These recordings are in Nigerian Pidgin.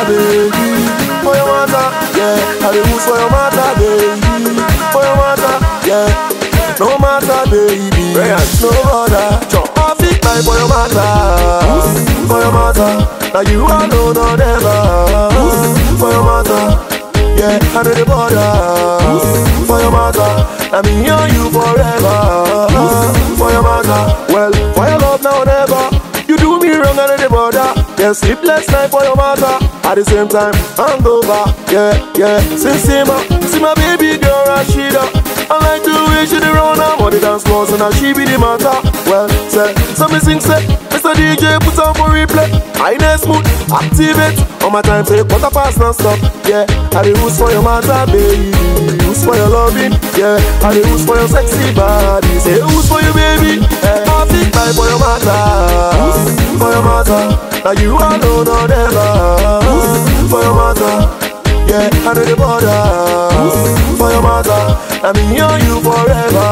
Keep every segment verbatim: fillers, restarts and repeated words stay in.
baby. For your matter, yeah. I dey lose for your matter, baby. For your matter, yeah. No matter, baby. No bother. I feel like for your matter. For your matter. Now you alone or never. For your matter, yeah. I know the border. For your matter. I me and you forever. For your matter. Well, for your love now or never. You do me wrong and the border. Yeah, sleepless night for your matter. At the same time, I'm over. Yeah, yeah. Since see my, see my baby girl Rashida. I like the way she dey run her body dance floors and now she be the matter. Well, say, so me sing say, Mister D J put on for replay. I ain't smooth, activate. On my time say quarter past non-stop. Yeah, I dey use for your matter, baby. Use for your loving. Yeah, I dey use for your sexy body. Say use for your baby. Yeah, I think like for your matter. For your matter. Now you alone or never. For your matter. Yeah, I know the border. For your matter. I me and you forever.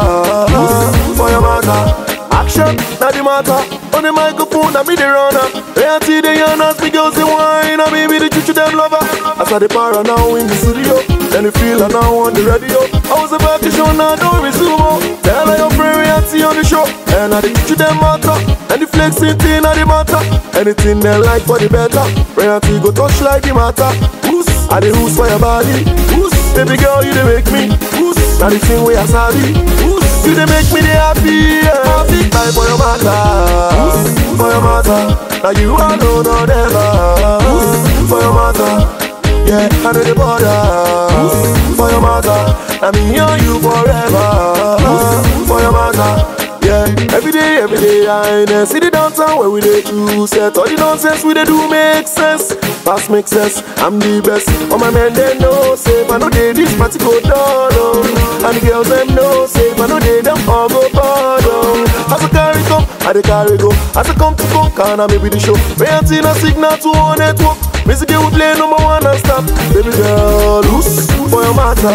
For your matter. Action, not the matter. On the microphone, I be the runner. Reality, they are not big girls, they whine. I be the chuchu, them lover. I saw the para now in the studio. Then the feel and now on the radio. I was about to show, now don't resume. Tell her your friend reality on the show. And I the chuchu, them matter. And the flexing thing, not the matter. Anything they like for the better. Reality go touch like the matter. Who's? I the who's for your body. Who's? Baby girl, you they make me. Who's? Now the thing we are savvy. Who's? You they make me they happy. Yeah. Happy time for your matter. Who's? For your matter. Now you alone or never. Who's? For your matter. Yeah, I know the border. Who's? For your matter. I me and you forever. Who's? For your matter. Yeah, every day, every day I ain't see the downtown where we dey do set. All the nonsense we dey do make sense. Pass make sense, I'm the best. All my men they know safe. I know they this party go down, oh. And the girls them know safe. I know they them all go bad, oh. As I carry come, I dey carry go. As I come to come, can I maybe the show. Reality no signal to one network. Music we play number one and stop. Baby girl, who's for your matter?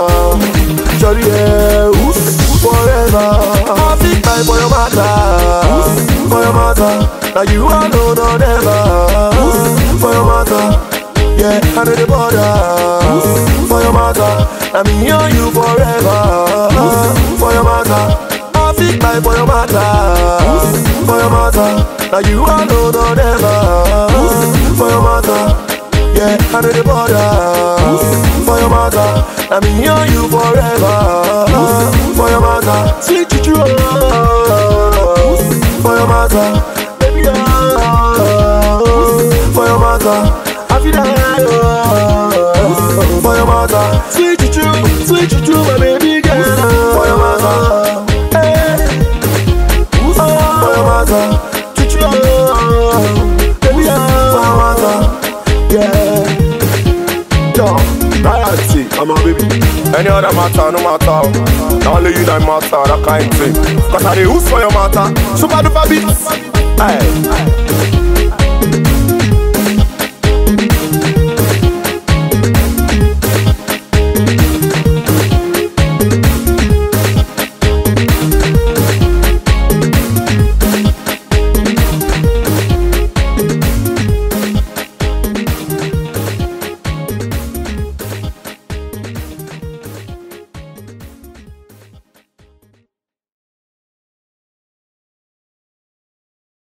Shawty, yeah, who's forever? Happy time for your matter. Who's for your matter? Now you alone or never. Who's for your matter? Yeah, I know the border. Who's for your matter? I me and you forever. Who's for your matter? Happy time for your matter. Who's for your matter? Now you alone or never. Who's for your matter? Yeah, I know the border. Who's for your matter? I me and you forever. Who's for your matter? Sweet chuchu. Who's for your matter? Baby, oh. For your matter. Happy die. Oh. For your matter. Sweet chuchu, sweet chuchu, my baby girl. For your matter. Hey. Who's for your matter? Chuchu. Baby, oh. For your matter. Yeah, yo, royalty, I'm a baby. Any other matter, no matter. Now only you that matter, that kind of thing. Cause I dey use for your matter. Super duper beats. Hey.